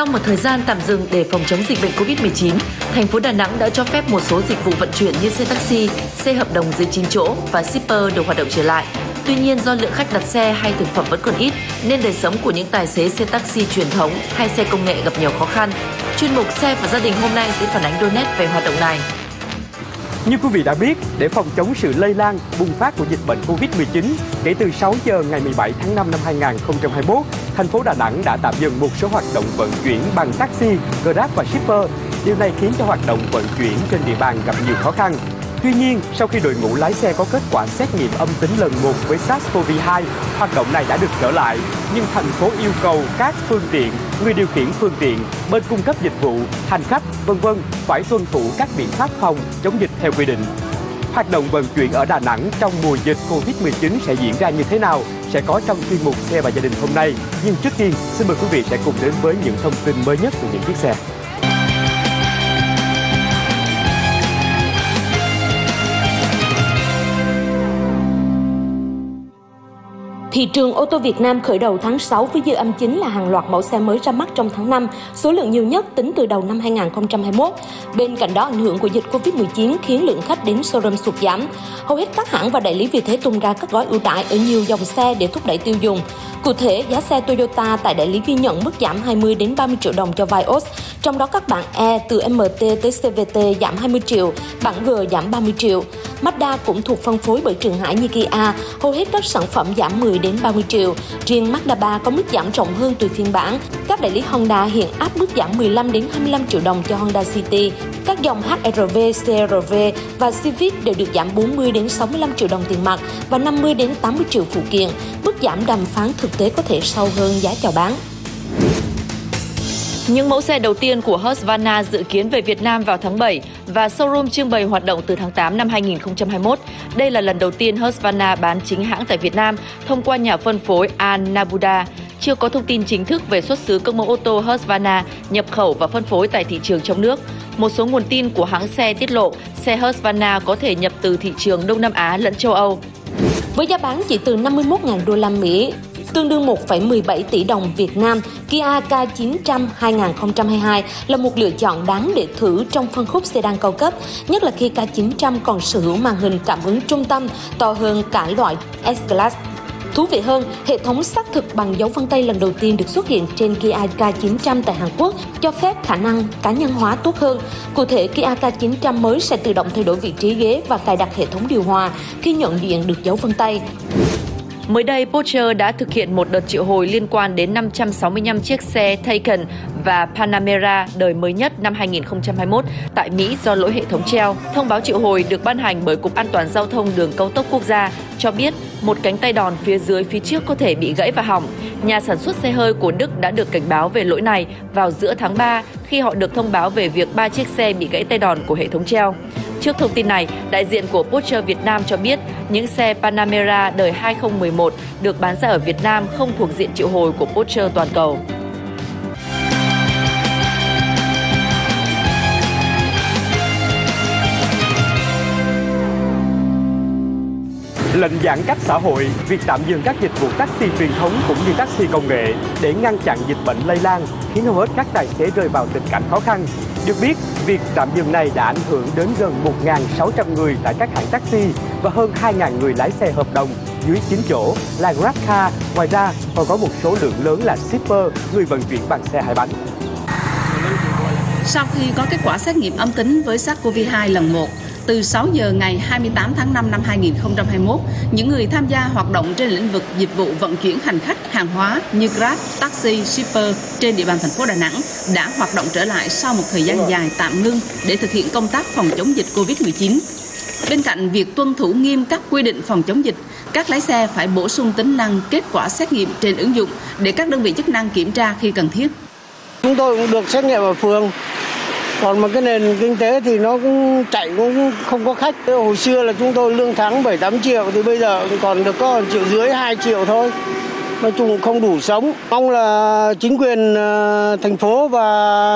Sau một thời gian tạm dừng để phòng chống dịch bệnh Covid-19, thành phố Đà Nẵng đã cho phép một số dịch vụ vận chuyển như xe taxi, xe hợp đồng dưới 9 chỗ và shipper được hoạt động trở lại. Tuy nhiên, do lượng khách đặt xe hay thực phẩm vẫn còn ít, nên đời sống của những tài xế xe taxi truyền thống hay xe công nghệ gặp nhiều khó khăn. Chuyên mục Xe và Gia đình hôm nay sẽ phản ánh đôi nét về hoạt động này. Như quý vị đã biết, để phòng chống sự lây lan, bùng phát của dịch bệnh Covid-19, kể từ 6 giờ ngày 17 tháng 5 năm 2021, thành phố Đà Nẵng đã tạm dừng một số hoạt động vận chuyển bằng taxi, Grab và shipper. Điều này khiến cho hoạt động vận chuyển trên địa bàn gặp nhiều khó khăn. Tuy nhiên, sau khi đội ngũ lái xe có kết quả xét nghiệm âm tính lần 1 với SARS-CoV-2, hoạt động này đã được trở lại. Nhưng thành phố yêu cầu các phương tiện, người điều khiển phương tiện, bên cung cấp dịch vụ, hành khách, v.v. phải tuân thủ các biện pháp phòng chống dịch theo quy định. Hoạt động vận chuyển ở Đà Nẵng trong mùa dịch Covid-19 sẽ diễn ra như thế nào? Sẽ có trong chuyên mục Xe và Gia đình hôm nay. Nhưng trước tiên, xin mời quý vị sẽ cùng đến với những thông tin mới nhất của những chiếc xe. Thị trường ô tô Việt Nam khởi đầu tháng 6 với dư âm chính là hàng loạt mẫu xe mới ra mắt trong tháng 5, số lượng nhiều nhất tính từ đầu năm 2021. Bên cạnh đó, ảnh hưởng của dịch Covid-19 khiến lượng khách đến showroom sụt giảm. Hầu hết các hãng và đại lý vì thế tung ra các gói ưu đãi ở nhiều dòng xe để thúc đẩy tiêu dùng. Cụ thể, giá xe Toyota tại đại lý ghi nhận mức giảm 20 đến 30 triệu đồng cho Vios, trong đó các bản E từ MT tới CVT giảm 20 triệu, bản G giảm 30 triệu. Mazda cũng thuộc phân phối bởi Trường Hải như Kia, hầu hết các sản phẩm giảm 10 đến 30 triệu. Riêng Mazda 3 có mức giảm rộng hơn tùy phiên bản. Các đại lý Honda hiện áp mức giảm 15 đến 25 triệu đồng cho Honda City. Các dòng HR-V, CR-V và Civic đều được giảm 40 đến 65 triệu đồng tiền mặt và 50 đến 80 triệu phụ kiện. Mức giảm đàm phán thực tế có thể sâu hơn giá chào bán. Những mẫu xe đầu tiên của Husqvarna dự kiến về Việt Nam vào tháng 7 và showroom trưng bày hoạt động từ tháng 8 năm 2021. Đây là lần đầu tiên Husqvarna bán chính hãng tại Việt Nam thông qua nhà phân phối Al-Nabuda. Chưa có thông tin chính thức về xuất xứ các mẫu ô tô Husqvarna nhập khẩu và phân phối tại thị trường trong nước. Một số nguồn tin của hãng xe tiết lộ xe Husqvarna có thể nhập từ thị trường Đông Nam Á lẫn châu Âu. Với giá bán chỉ từ 51.000 đô la Mỹ, tương đương 1,17 tỷ đồng Việt Nam, Kia K900 2022 là một lựa chọn đáng để thử trong phân khúc sedan cao cấp, nhất là khi K900 còn sở hữu màn hình cảm ứng trung tâm to hơn cả loại S-Class. Thú vị hơn, hệ thống xác thực bằng dấu vân tay lần đầu tiên được xuất hiện trên Kia K900 tại Hàn Quốc, cho phép khả năng cá nhân hóa tốt hơn. Cụ thể, Kia K900 mới sẽ tự động thay đổi vị trí ghế và cài đặt hệ thống điều hòa khi nhận diện được dấu vân tay. Mới đây, Porsche đã thực hiện một đợt triệu hồi liên quan đến 565 chiếc xe Taycan và Panamera đời mới nhất năm 2021 tại Mỹ do lỗi hệ thống treo. Thông báo triệu hồi được ban hành bởi Cục An toàn Giao thông Đường cao tốc quốc gia cho biết một cánh tay đòn phía dưới phía trước có thể bị gãy và hỏng. Nhà sản xuất xe hơi của Đức đã được cảnh báo về lỗi này vào giữa tháng 3 khi họ được thông báo về việc 3 chiếc xe bị gãy tay đòn của hệ thống treo. Trước thông tin này, đại diện của Porsche Việt Nam cho biết những xe Panamera đời 2011 được bán ra ở Việt Nam không thuộc diện triệu hồi của Porsche toàn cầu. Lệnh giãn cách xã hội, việc tạm dừng các dịch vụ taxi truyền thống cũng như taxi công nghệ để ngăn chặn dịch bệnh lây lan khiến hầu hết các tài xế rơi vào tình cảnh khó khăn. Được biết, việc tạm dừng này đã ảnh hưởng đến gần 1.600 người tại các hãng taxi và hơn 2.000 người lái xe hợp đồng dưới 9 chỗ là GrabCar. Ngoài ra, còn có một số lượng lớn là shipper, người vận chuyển bằng xe hai bánh. Sau khi có kết quả xét nghiệm âm tính với SARS-CoV-2 lần 1, từ 6 giờ ngày 28 tháng 5 năm 2021, những người tham gia hoạt động trên lĩnh vực dịch vụ vận chuyển hành khách, hàng hóa như Grab, taxi, shipper trên địa bàn thành phố Đà Nẵng đã hoạt động trở lại sau một thời gian dài tạm ngưng để thực hiện công tác phòng chống dịch Covid-19. Bên cạnh việc tuân thủ nghiêm các quy định phòng chống dịch, các lái xe phải bổ sung tính năng kết quả xét nghiệm trên ứng dụng để các đơn vị chức năng kiểm tra khi cần thiết. Chúng tôi cũng được xét nghiệm ở phường. Còn mà cái nền kinh tế thì nó cũng chạy cũng không có khách. Hồi xưa là chúng tôi lương tháng 7-8 triệu thì bây giờ còn được có 1,5 triệu 2 triệu thôi. Nói chung không đủ sống. Mong là chính quyền thành phố và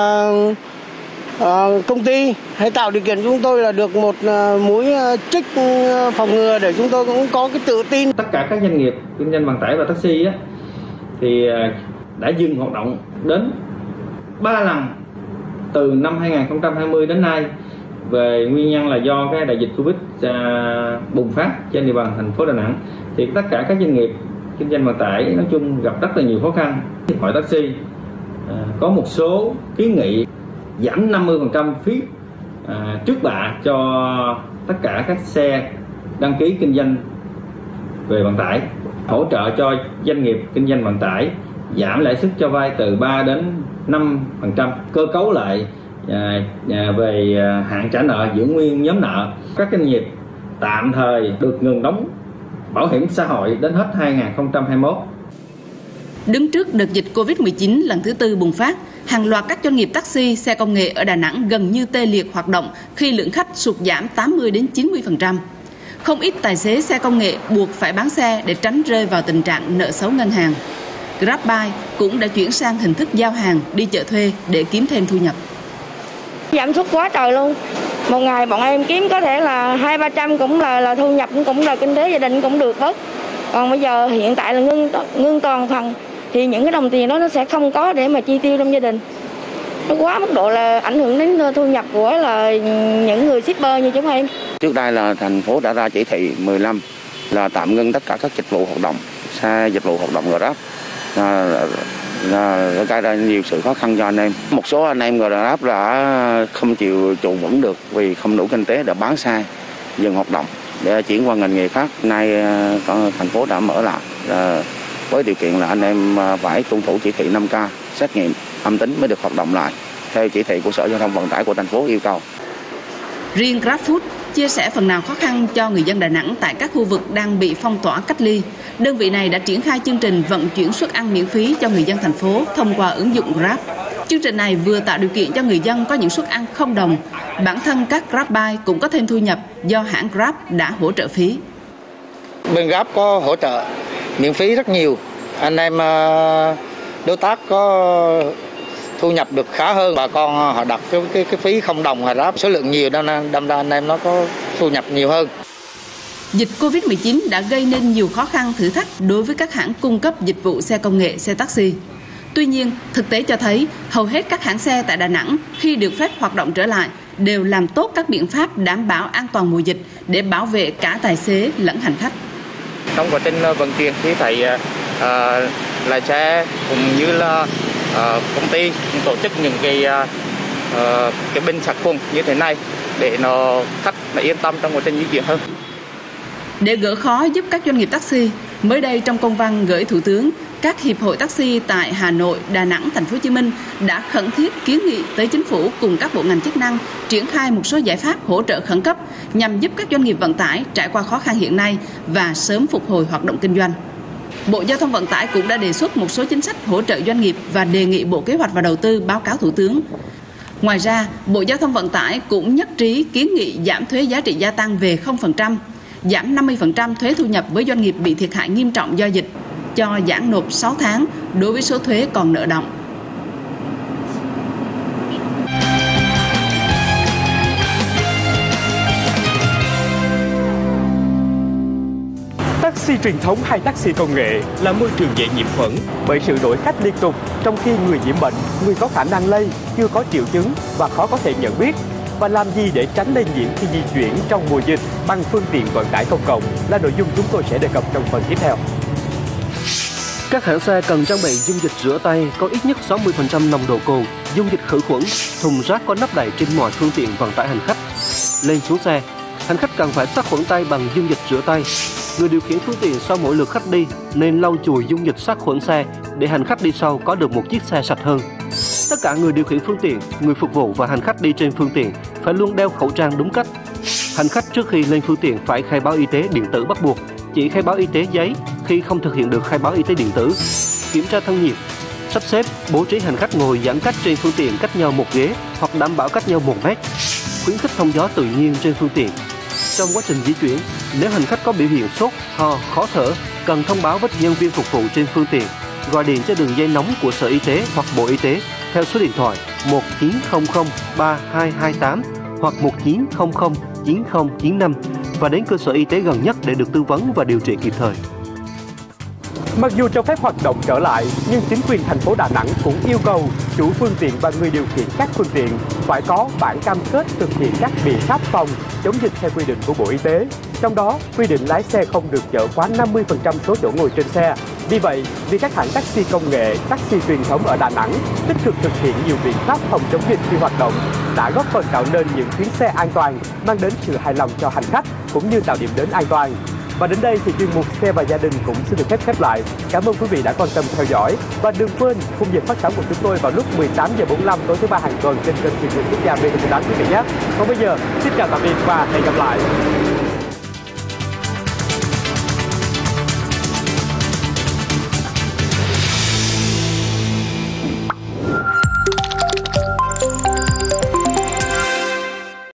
công ty hãy tạo điều kiện chúng tôi là được một mũi chích phòng ngừa để chúng tôi cũng có cái tự tin. Tất cả các doanh nghiệp kinh doanh vận tải và taxi thì đã dừng hoạt động đến 3 lần từ năm 2020 đến nay. Về nguyên nhân là do cái đại dịch Covid bùng phát trên địa bàn thành phố Đà Nẵng, thì tất cả các doanh nghiệp kinh doanh vận tải nói chung gặp rất là nhiều khó khăn. Hiệp hội taxi có một số kiến nghị giảm 50% phí trước bạ cho tất cả các xe đăng ký kinh doanh về vận tải, hỗ trợ cho doanh nghiệp kinh doanh vận tải giảm lãi suất cho vay từ 3 đến 5%, cơ cấu lại về hạn trả nợ, giữ nguyên nhóm nợ. Các doanh nghiệp tạm thời được ngừng đóng bảo hiểm xã hội đến hết 2021. Đứng trước đợt dịch Covid-19 lần thứ 4 bùng phát, hàng loạt các doanh nghiệp taxi, xe công nghệ ở Đà Nẵng gần như tê liệt hoạt động khi lượng khách sụt giảm 80 đến 90%. Không ít tài xế xe công nghệ buộc phải bán xe để tránh rơi vào tình trạng nợ xấu ngân hàng. GrabBuy cũng đã chuyển sang hình thức giao hàng, đi chợ thuê để kiếm thêm thu nhập. Giảm sút quá trời luôn. Một ngày bọn em kiếm có thể là 200-300 cũng là thu nhập, cũng là kinh tế gia đình cũng được bớt. Còn bây giờ hiện tại là ngưng toàn phần thì những cái đồng tiền đó nó sẽ không có để mà chi tiêu trong gia đình. Nó quá mức độ là ảnh hưởng đến thu nhập của là những người shipper như chúng em. Trước đây là thành phố đã ra chỉ thị 15 là tạm ngưng tất cả các dịch vụ hoạt động, xe dịch vụ hoạt động Grab. Gây ra nhiều sự khó khăn cho anh em. Một số anh em Grab đã không chịu trụ vững được vì không đủ kinh tế để bán xe, dừng hoạt động để chuyển qua ngành nghề khác. Nay thành phố đã mở lại với điều kiện là anh em phải tuân thủ chỉ thị 5K, xét nghiệm âm tính mới được hoạt động lại theo chỉ thị của Sở Giao thông Vận tải của thành phố yêu cầu. Riêng GrabFood chia sẻ phần nào khó khăn cho người dân Đà Nẵng tại các khu vực đang bị phong tỏa cách ly. Đơn vị này đã triển khai chương trình vận chuyển suất ăn miễn phí cho người dân thành phố thông qua ứng dụng Grab. Chương trình này vừa tạo điều kiện cho người dân có những suất ăn không đồng. Bản thân các GrabBuy cũng có thêm thu nhập do hãng Grab đã hỗ trợ phí. Bên Grab có hỗ trợ miễn phí rất nhiều. Anh em đối tác có thu nhập được khá hơn. Bà con họ đặt cái phí không đồng Grab số lượng nhiều nên đâm ra anh em nó có thu nhập nhiều hơn. Dịch Covid-19 đã gây nên nhiều khó khăn thử thách đối với các hãng cung cấp dịch vụ xe công nghệ, xe taxi. Tuy nhiên, thực tế cho thấy hầu hết các hãng xe tại Đà Nẵng khi được phép hoạt động trở lại đều làm tốt các biện pháp đảm bảo an toàn mùa dịch để bảo vệ cả tài xế lẫn hành khách. Trong quá trình vận chuyển thì thấy lái xe cũng như là công ty tổ chức những cái bình sát khuẩn như thế này để khách yên tâm trong quá trình di chuyển hơn. Để gỡ khó giúp các doanh nghiệp taxi, mới đây trong công văn gửi Thủ tướng, các hiệp hội taxi tại Hà Nội, Đà Nẵng, Thành phố Hồ Chí Minh đã khẩn thiết kiến nghị tới chính phủ cùng các bộ ngành chức năng triển khai một số giải pháp hỗ trợ khẩn cấp nhằm giúp các doanh nghiệp vận tải trải qua khó khăn hiện nay và sớm phục hồi hoạt động kinh doanh. Bộ Giao thông Vận tải cũng đã đề xuất một số chính sách hỗ trợ doanh nghiệp và đề nghị Bộ Kế hoạch và Đầu tư báo cáo Thủ tướng. Ngoài ra, Bộ Giao thông Vận tải cũng nhất trí kiến nghị giảm thuế giá trị gia tăng về 0%, giảm 50% thuế thu nhập với doanh nghiệp bị thiệt hại nghiêm trọng do dịch, cho giãn nộp 6 tháng đối với số thuế còn nợ đọng. Taxi truyền thống hay taxi công nghệ là môi trường dễ nhiễm khuẩn bởi sự đổi khách liên tục, trong khi người nhiễm bệnh, người có khả năng lây, chưa có triệu chứng và khó có thể nhận biết. Và làm gì để tránh lây nhiễm khi di chuyển trong mùa dịch bằng phương tiện vận tải công cộng là nội dung chúng tôi sẽ đề cập trong phần tiếp theo. Các hãng xe cần trang bị dung dịch rửa tay có ít nhất 60% nồng độ cồn, dung dịch khử khuẩn, thùng rác có nắp đậy trên mọi phương tiện vận tải hành khách. Lên xuống xe, hành khách cần phải sát khuẩn tay bằng dung dịch rửa tay. Người điều khiển phương tiện sau mỗi lượt khách đi nên lau chùi dung dịch sát khuẩn xe để hành khách đi sau có được một chiếc xe sạch hơn. Tất cả người điều khiển phương tiện, người phục vụ và hành khách đi trên phương tiện phải luôn đeo khẩu trang đúng cách. Hành khách trước khi lên phương tiện phải khai báo y tế điện tử bắt buộc, chỉ khai báo y tế giấy khi không thực hiện được khai báo y tế điện tử. Kiểm tra thân nhiệt, sắp xếp, bố trí hành khách ngồi giãn cách trên phương tiện cách nhau 1 ghế hoặc đảm bảo cách nhau 1 mét. Khuyến khích thông gió tự nhiên trên phương tiện. Trong quá trình di chuyển, nếu hành khách có biểu hiện sốt, ho, khó thở, cần thông báo với nhân viên phục vụ trên phương tiện, gọi điện cho đường dây nóng của Sở Y tế hoặc Bộ Y tế theo số điện thoại 1900 3228 hoặc 1900 9095 và đến cơ sở y tế gần nhất để được tư vấn và điều trị kịp thời. Mặc dù cho phép hoạt động trở lại, nhưng chính quyền thành phố Đà Nẵng cũng yêu cầu chủ phương tiện và người điều khiển các phương tiện phải có bản cam kết thực hiện các biện pháp phòng chống dịch theo quy định của Bộ Y tế. Trong đó, quy định lái xe không được chở quá 50% số chỗ ngồi trên xe. Vì vậy, vì các hãng taxi công nghệ, taxi truyền thống ở Đà Nẵng tích cực thực hiện nhiều biện pháp phòng chống dịch khi hoạt động đã góp phần tạo nên những chuyến xe an toàn, mang đến sự hài lòng cho hành khách cũng như tạo điểm đến an toàn. Và đến đây thì chuyên mục Xe và Gia đình cũng xin được khép lại. Cảm ơn quý vị đã quan tâm theo dõi và đừng quên khung giờ phát sóng của chúng tôi vào lúc 18h45 tối thứ ba hàng tuần trên kênh truyền hình quốc gia VTV8 quý vị nhé. Còn bây giờ, xin chào tạm biệt và hẹn gặp lại.